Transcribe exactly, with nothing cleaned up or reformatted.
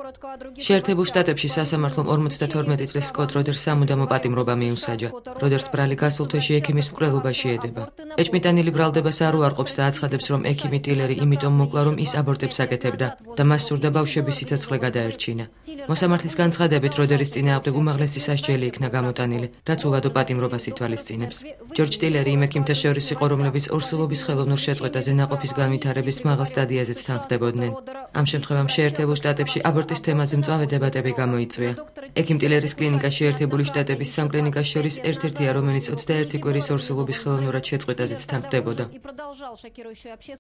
შეერთებულ შტატებში სასამართლომ ორმოცდათორმეტი წლის სკოტ როდერს სამუდამო პატიმრობა მიუსაჯა. როდერს ბრალი გასულ თვეში ექიმის მკვლელობაში ედება. ეჭმიტანილი ბრალდებას არ უარყოფს და აცხადებს, რომ ექიმი ტილერი იმიტომ მოკლა, რომ ის აბორტებს აკეთებდა და მას სურდა ბავშვების სიცოცხლე გადაერჩინა. მოსამართლის განცხადებით, როდერის წინააღმდეგ უმაღლესი სასჯელი იქნა გამოტანილი, რაც უვადო პატიმრობას ითვალისწინებს. ჯორჯ ტილერი იმ ექიმთა შორის იყო, რომლებიც ორსულობის ხელოვნურ შეწყვეტაზე ნაყოფის განვითარების მაღალ სტადიაზეც თანხდებოდნენ. ამ შემთხვევამ შეერთებულ შტატებში აბორტის თემაზე მწვავე დებატები გამოიწვია. ექიმ ტილერის კლინიკა შეერთებული შტატების სამ კლინიკას შორის ერთ-ერთია, რომელიც ოცდაერთი კვირის ორსულობის ხელოვნურად შეწყვეტაზეც თანხდებოდა.